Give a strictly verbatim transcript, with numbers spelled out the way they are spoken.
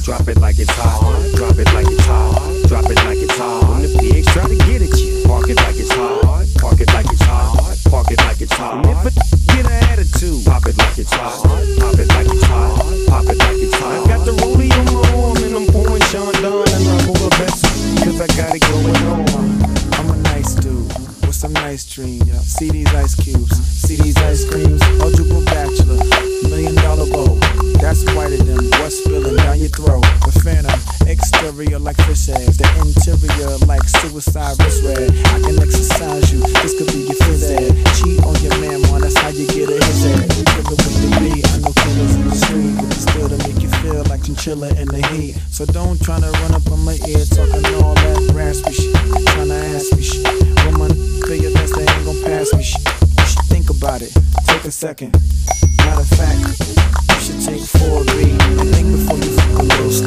Drop it like it's hot. Drop it like it's hot. Drop it like it's hot. When the pigs try to get at you, park it like it's hot. Park it like it's hot. Park it like it's hot. And if a get an attitude, pop it like it's hot. Pop it like it's hot. Pop it like it's hot. I got the rollie on my arm and I'm pouring Sean Don and I roll the best cause I got it going on. I'm a nice dude with some nice dreams. See these ice cubes, see these ice creams. Eligible bachelor, million dollar bow. That's whiter than what's spilling down your throat. The phantom, exterior like fish eggs. The interior like suicide wrist red. I can exercise you, this could be your phys ed. Cheat on your man, man, that's how you get a his head. Give it with the beat, I know killers in the street, but it's still to make you feel like chinchilla in the heat. So don't tryna run up on my ear talking all that raspy shit. Tryna ask me shit. Woman, feel your best, they ain't gon' pass me shit. You should think about it, take a second. Matter of fact, you should take four B and think before you fuck a little